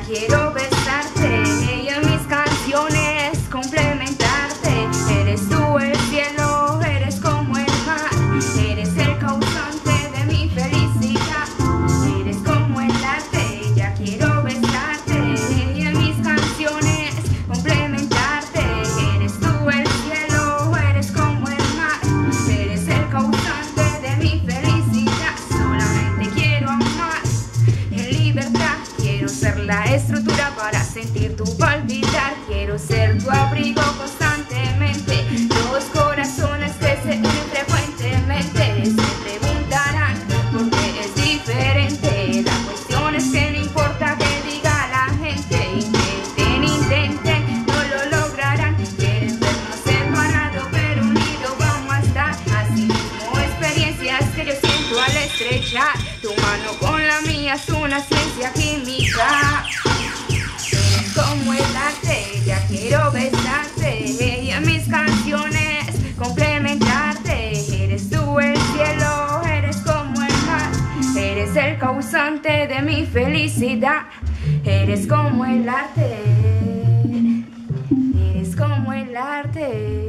quiero besarte y en mis canciones complementarte. Eres tú el cielo, eres como el mar, eres el causante de mi felicidad. Eres como el arte, ya quiero besarte y en mis canciones complementarte. Eres tú el cielo, eres como el mar, eres el causante de mi felicidad. Solamente quiero amar en libertad, quiero ser la estructura para sentir tu palpitar. Quiero ser tu abrigo constantemente. Los corazones que se unen frecuentemente se preguntarán por qué es diferente. La cuestión es que no importa que diga la gente. Intenten, no lo lograrán. Quieren vernos separados pero unidos vamos a estar. Así mismo experiencias que yo siento al estrechar tu mano con la mía, es una ciencia química. Eres como el arte, ya quiero besarte y en mis canciones complementarte. Eres tú el cielo, eres como el mar, eres el causante de mi felicidad. Eres como el arte, eres como el arte.